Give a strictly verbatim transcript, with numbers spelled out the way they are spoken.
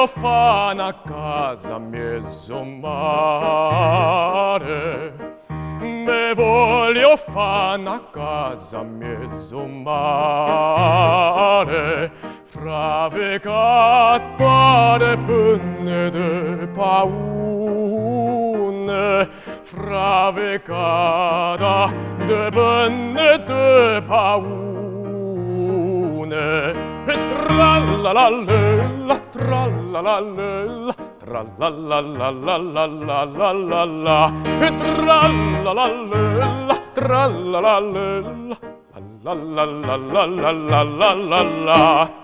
voglio fa' una casa a mezzo mare, me voglio fa' una casa a mezzo mare, fra vecat pare penne de paune, fra vecada de penne de paune. Tra-la-la-la-la, tra-la-la-la-la, tra-la-la-la-la-la-la-la-la, tra-la-la-la-la, tra-la-la-la-la, la-la-la-la-la-la-la-la.